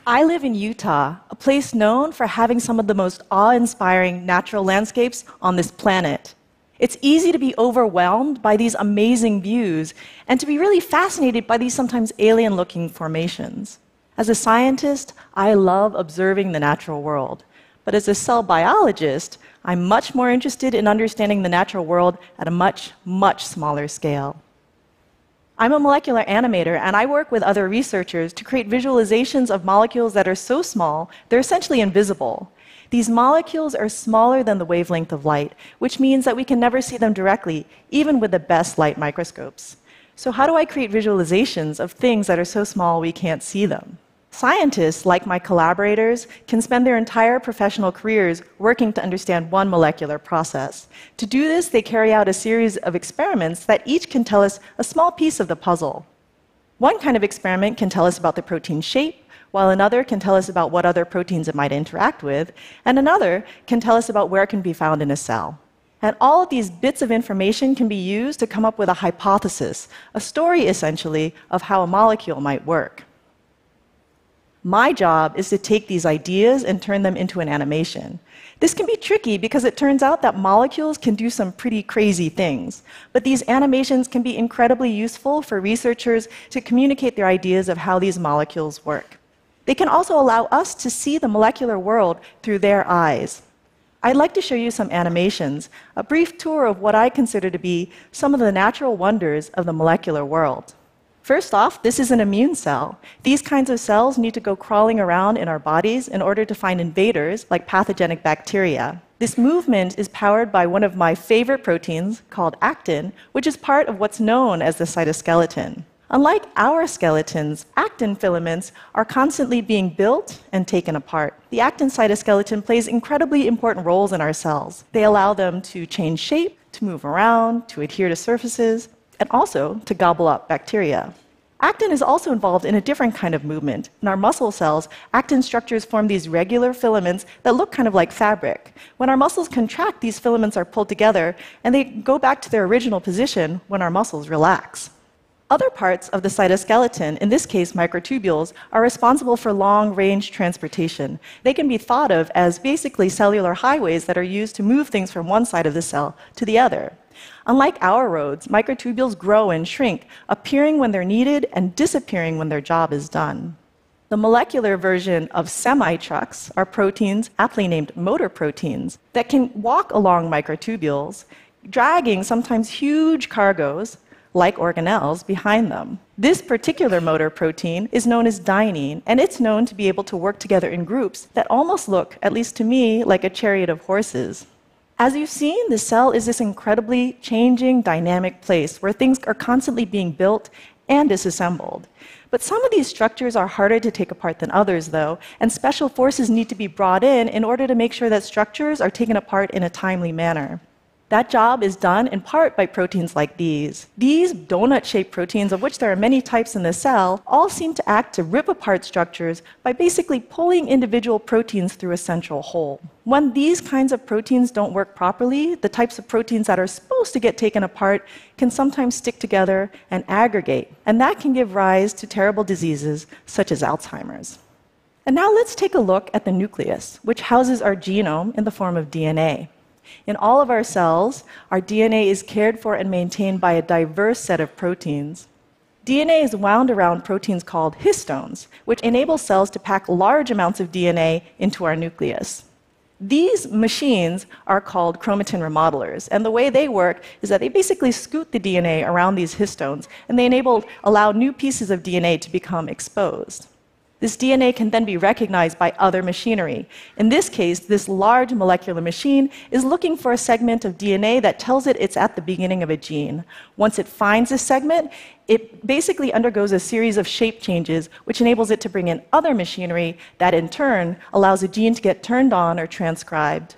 I live in Utah, a place known for having some of the most awe-inspiring natural landscapes on this planet. It's easy to be overwhelmed by these amazing views and to be really fascinated by these sometimes alien-looking formations. As a scientist, I love observing the natural world. But as a cell biologist, I'm much more interested in understanding the natural world at a much, much smaller scale. I'm a molecular animator, and I work with other researchers to create visualizations of molecules that are so small, they're essentially invisible. These molecules are smaller than the wavelength of light, which means that we can never see them directly, even with the best light microscopes. So how do I create visualizations of things that are so small we can't see them? Scientists, like my collaborators, can spend their entire professional careers working to understand one molecular process. To do this, they carry out a series of experiments that each can tell us a small piece of the puzzle. One kind of experiment can tell us about the protein shape, while another can tell us about what other proteins it might interact with, and another can tell us about where it can be found in a cell. And all of these bits of information can be used to come up with a hypothesis, a story essentially, of how a molecule might work. My job is to take these ideas and turn them into an animation. This can be tricky because it turns out that molecules can do some pretty crazy things. But these animations can be incredibly useful for researchers to communicate their ideas of how these molecules work. They can also allow us to see the molecular world through their eyes. I'd like to show you some animations, a brief tour of what I consider to be some of the natural wonders of the molecular world. First off, this is an immune cell. These kinds of cells need to go crawling around in our bodies in order to find invaders like pathogenic bacteria. This movement is powered by one of my favorite proteins called actin, which is part of what's known as the cytoskeleton. Unlike our skeletons, actin filaments are constantly being built and taken apart. The actin cytoskeleton plays incredibly important roles in our cells. They allow them to change shape, to move around, to adhere to surfaces, and also to gobble up bacteria. Actin is also involved in a different kind of movement. In our muscle cells, actin structures form these regular filaments that look kind of like fabric. When our muscles contract, these filaments are pulled together, and they go back to their original position when our muscles relax. Other parts of the cytoskeleton, in this case microtubules, are responsible for long-range transportation. They can be thought of as basically cellular highways that are used to move things from one side of the cell to the other. Unlike our roads, microtubules grow and shrink, appearing when they're needed and disappearing when their job is done. The molecular version of semi-trucks are proteins, aptly named motor proteins, that can walk along microtubules, dragging sometimes huge cargoes, like organelles, behind them. This particular motor protein is known as dynein, and it's known to be able to work together in groups that almost look, at least to me, like a chariot of horses. As you've seen, the cell is this incredibly changing, dynamic place where things are constantly being built and disassembled. But some of these structures are harder to take apart than others, though, and special forces need to be brought in order to make sure that structures are taken apart in a timely manner. That job is done in part by proteins like these. These donut-shaped proteins, of which there are many types in the cell, all seem to act to rip apart structures by basically pulling individual proteins through a central hole. When these kinds of proteins don't work properly, the types of proteins that are supposed to get taken apart can sometimes stick together and aggregate, and that can give rise to terrible diseases such as Alzheimer's. And now let's take a look at the nucleus, which houses our genome in the form of DNA. In all of our cells, our DNA is cared for and maintained by a diverse set of proteins. DNA is wound around proteins called histones, which enable cells to pack large amounts of DNA into our nucleus. These machines are called chromatin remodelers, and the way they work is that they basically scoot the DNA around these histones, and they allow new pieces of DNA to become exposed. This DNA can then be recognized by other machinery. In this case, this large molecular machine is looking for a segment of DNA that tells it it's at the beginning of a gene. Once it finds this segment, it basically undergoes a series of shape changes, which enables it to bring in other machinery that, in turn, allows a gene to get turned on or transcribed.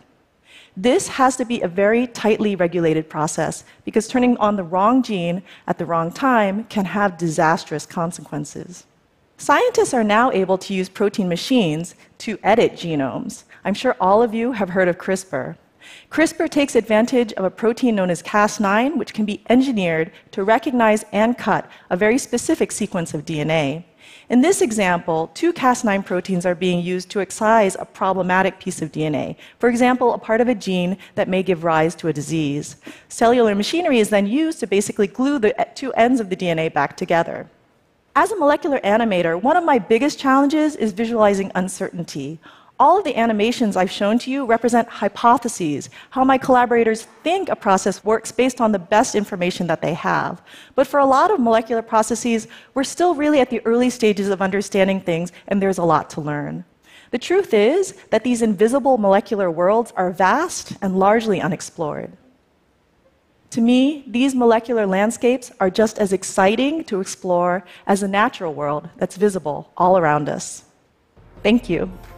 This has to be a very tightly regulated process because turning on the wrong gene at the wrong time can have disastrous consequences. Scientists are now able to use protein machines to edit genomes. I'm sure all of you have heard of CRISPR. CRISPR takes advantage of a protein known as Cas9, which can be engineered to recognize and cut a very specific sequence of DNA. In this example, two Cas9 proteins are being used to excise a problematic piece of DNA, for example, a part of a gene that may give rise to a disease. Cellular machinery is then used to basically glue the two ends of the DNA back together. As a molecular animator, one of my biggest challenges is visualizing uncertainty. All of the animations I've shown to you represent hypotheses, how my collaborators think a process works based on the best information that they have. But for a lot of molecular processes, we're still really at the early stages of understanding things, and there's a lot to learn. The truth is that these invisible molecular worlds are vast and largely unexplored. To me, these molecular landscapes are just as exciting to explore as the natural world that's visible all around us. Thank you.